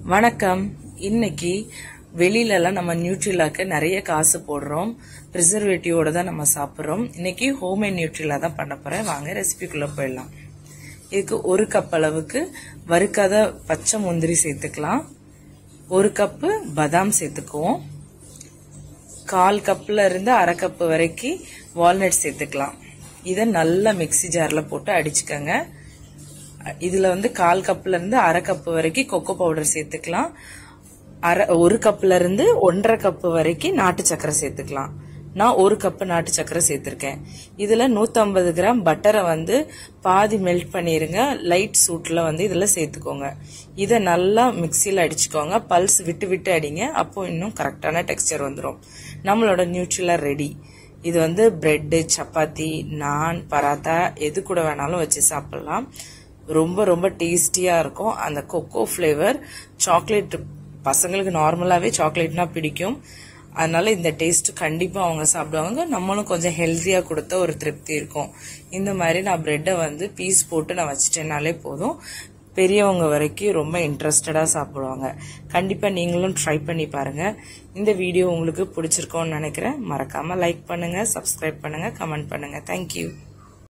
வணக்கம். இன்னைக்கு வெளியிலலாம் நம்ம நியூட்ரிலாக்கு நிறைய காசு போடுறோம். ப்ரிசர்வேட்டிவோட தான் நம்ம சாப்பிட்றோம். இன்னைக்கு ஹோம்மேட் நியூட்ரிலா தான் பண்ண போறேன். வாங்க ரெசிபிக்குள்ள போயிடலாம். இதுக்கு 1 கப் அளவுக்கு வறுக்காத பச்சை முந்திரி சேர்த்துக்கலாம். 1 கப்பு பாதாம் சேர்த்துக்குவோம். 1/4 கப்ல இருந்து 1/2 கப் வரைக்கும் வால்நட் சேர்த்துக்கலாம். இதை நல்லா மிக்ஸி ஜார்ல போட்டு அடிச்சுக்கங்க. இதுல 1/4 கப்ல இருந்து 1/2 கப் வரைக்கும் கொக்கோ பவுடர் சேர்த்துக்கலாம். 1 கப்ல இருந்து 1/2 கப் வரைக்கும் நாட்டு சக்கரை சேர்த்துக்கலாம். நான் 1 கப் நாட்டு சக்கரை சேர்த்திருக்கேன். இதுல 150 கிராம் பட்டரை பாதி மெல்ட் பண்ணிருங்க. லைட் சூட்ல இதுல சேர்த்துக்கோங்க. இதை நல்லா மிக்சியில அடிச்சுக்கோங்க. பல்ஸ் விட்டு விட்டு அடிங்க. அப்போ இன்னும் கரெக்டான டெக்ஸ்சர் வந்துடும். நம்மளோட நியூட்ரிலா ரெடி. இது பிரெட், சப்பாத்தி, நான், பராத்தா எது கூட வேணாலும் வச்சு சாப்பிடலாம். ரொம்ப ரொம்ப டேஸ்டியா இருக்கும். அந்த கொக்கோ ஃபிளேவர் சாக்லேட் பசங்களுக்கு நார்மலாவே சாக்லேட்னா பிடிக்கும். அதனால இந்த டேஸ்ட் கண்டிப்பா அவங்க சாப்பிடுவாங்க. நம்மளும் கொஞ்சம் ஹெல்த்தியா கொடுத்த ஒரு திருப்தி இருக்கும். இந்த மாதிரி நான் பிரெட்டை பீஸ் போட்டு நான் வச்சிட்டேனாலே போதும். பெரியவங்க வரைக்கும் ரொம்ப இன்ட்ரெஸ்டடா சாப்பிடுவாங்க. கண்டிப்பா நீங்களும் ட்ரை பண்ணி பாருங்க. இந்த வீடியோ உங்களுக்கு பிடிச்சிருக்கோன்னு நினைக்கிறேன். மறக்காம லைக் பண்ணுங்க, சப்ஸ்கிரைப் பண்ணுங்க, கமெண்ட் பண்ணுங்க. தேங்க்யூ.